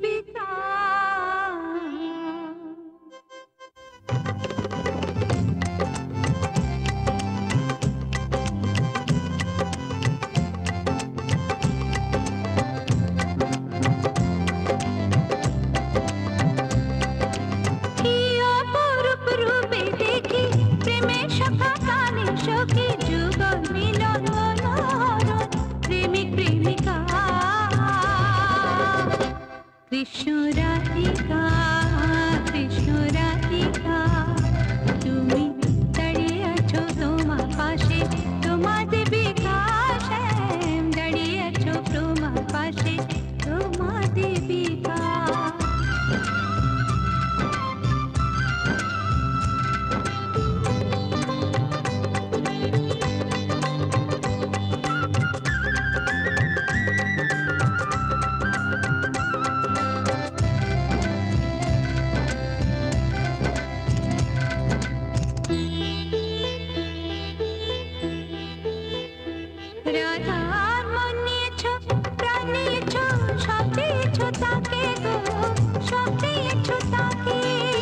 पिता। कृष्ण राधिका कृष्ण राधिका তুমি দাঁড়িয়ে আছো তোমার পাশে তোমার দেবিকা শ্যাম দাঁড়িয়ে আছো তোমার পাশে তোমার দেবিকা। রাধার মন নিয়েছো প্রাণ নিয়েছো সব দিয়েছো তাকে গো সব দিয়েছো তাকে।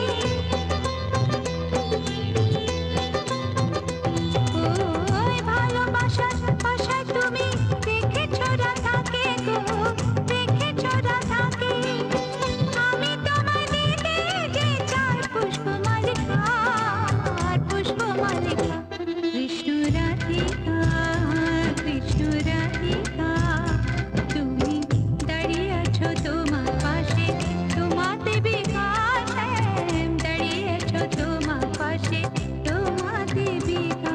ওই ভালোবাসার ভাষায় তুমি দেখেছো রাধাকে গো দেখেছো রাধাকে। আমি তোমায় দিতে যে চাই পুষ্পমালিকা পুষ্পমালিকা। কৃষ্ণ রাধিকা কৃষ্ণ রাধিকা তুমি দাঁড়িয়ে আছো তোমার পাশে তোমার দেবিকা শ্যাম দাঁড়িয়ে আছো তোমার পাশে তোমার দেবিকা।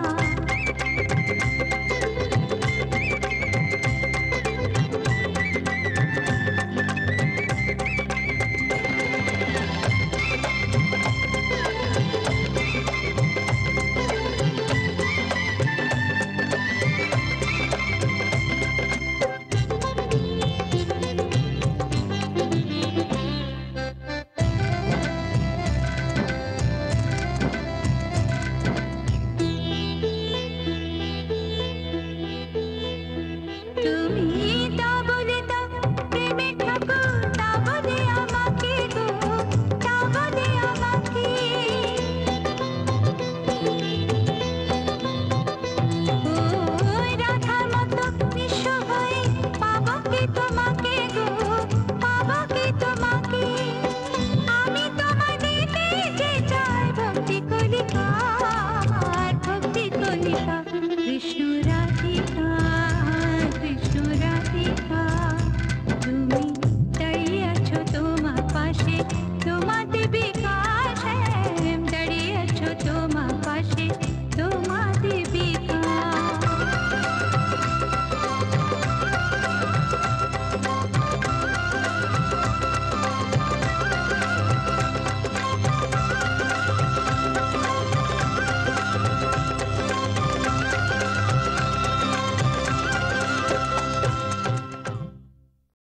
তুমি তা বলে দাও প্রেমে ঠাকুর তা বলে আমাকে গো তা বলে আমাকে। ওই রাধার মতো নিঃস্ব হয়ে পাবো কি তোমাকে গো পাবো কি তোমাকে। আমি তোমায় দিতে যে চাই ভক্তি কলিকা ভক্তি কলিকা। কৃষ্ণ রাধিকা কৃষ্ণ রাধিকা তুমি দাঁড়িয়ে আছো তোমার পাশে তোমার দেবিকা শ্যাম দাঁড়িয়ে আছো তোমার পাশে